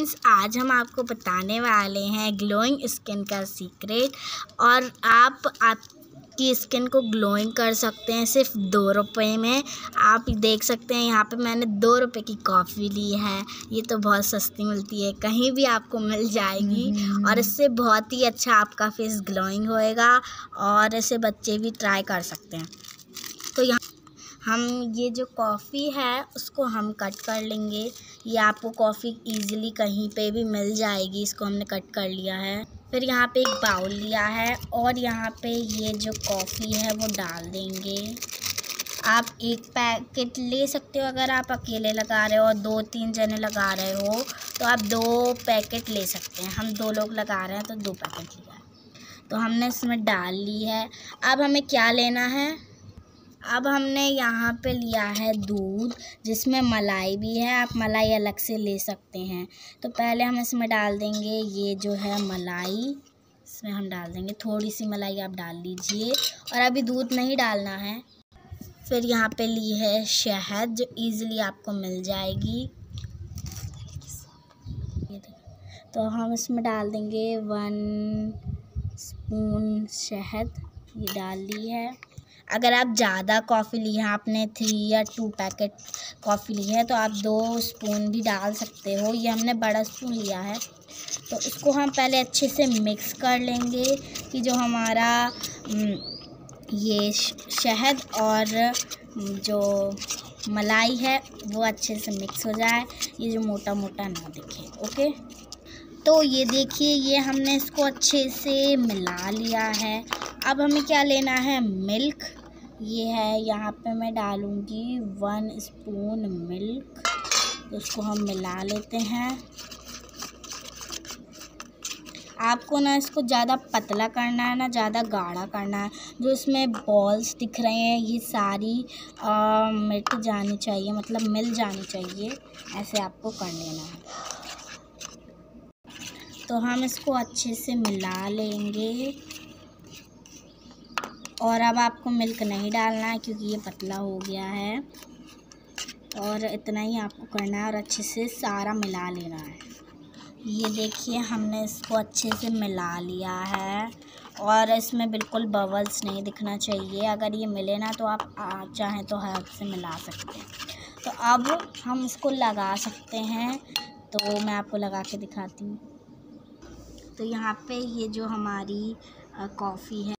Friends, आज हम आपको बताने वाले हैं ग्लोइंग स्किन का सीक्रेट। और आपकी स्किन को ग्लोइंग कर सकते हैं सिर्फ 2 रुपये में। आप देख सकते हैं यहाँ पे मैंने 2 रुपये की कॉफ़ी ली है। ये तो बहुत सस्ती मिलती है, कहीं भी आपको मिल जाएगी। और इससे बहुत ही अच्छा आपका फेस ग्लोइंग होएगा और इसे बच्चे भी ट्राई कर सकते हैं। तो यहाँ हम ये जो कॉफ़ी है उसको हम कट कर लेंगे। ये आपको कॉफ़ी इजीली कहीं पे भी मिल जाएगी। इसको हमने कट कर लिया है। फिर यहाँ पे एक बाउल लिया है और यहाँ पे ये जो कॉफ़ी है वो डाल देंगे। आप 1 पैकेट ले सकते हो अगर आप अकेले लगा रहे हो और 2-3 जने लगा रहे हो तो आप 2 पैकेट ले सकते हैं। हम 2 लोग लगा रहे हैं तो 2 पैकेट लिया है। तो हमने इसमें डाल ली है। अब हमें क्या लेना है, अब हमने यहाँ पे लिया है दूध जिसमें मलाई भी है। आप मलाई अलग से ले सकते हैं। तो पहले हम इसमें डाल देंगे ये जो है मलाई, इसमें हम डाल देंगे थोड़ी सी मलाई। आप डाल लीजिए और अभी दूध नहीं डालना है। फिर यहाँ पे ली है शहद जो इजीली आपको मिल जाएगी। तो हम इसमें डाल देंगे 1 स्पून शहद, ये डाल ली है। अगर आप ज़्यादा कॉफ़ी ली है, आपने 3 या 2 पैकेट कॉफ़ी ली है तो आप 2 स्पून भी डाल सकते हो। ये हमने बड़ा स्पून लिया है। तो इसको हम पहले अच्छे से मिक्स कर लेंगे कि जो हमारा ये शहद और जो मलाई है वो अच्छे से मिक्स हो जाए, ये जो मोटा मोटा ना दिखे। ओके, तो ये देखिए ये हमने इसको अच्छे से मिला लिया है। अब हमें क्या लेना है, मिल्क। ये है, यहाँ पे मैं डालूँगी 1 स्पून मिल्क। तो उसको हम मिला लेते हैं। आपको ना इसको ज़्यादा पतला करना है ना ज़्यादा गाढ़ा करना है। जो इसमें बॉल्स दिख रहे हैं ये सारी मिट जानी चाहिए, मतलब मिल जानी चाहिए। ऐसे आपको कर लेना है। तो हम इसको अच्छे से मिला लेंगे। और अब आपको मिल्क नहीं डालना है क्योंकि ये पतला हो गया है। और इतना ही आपको करना है और अच्छे से सारा मिला लेना है। ये देखिए हमने इसको अच्छे से मिला लिया है और इसमें बिल्कुल बबल्स नहीं दिखना चाहिए। अगर ये मिले ना तो आप चाहें तो हाथ से मिला सकते हैं। तो अब हम इसको लगा सकते हैं। तो मैं आपको लगा के दिखाती हूँ। तो यहाँ पे ये जो हमारी कॉफ़ी है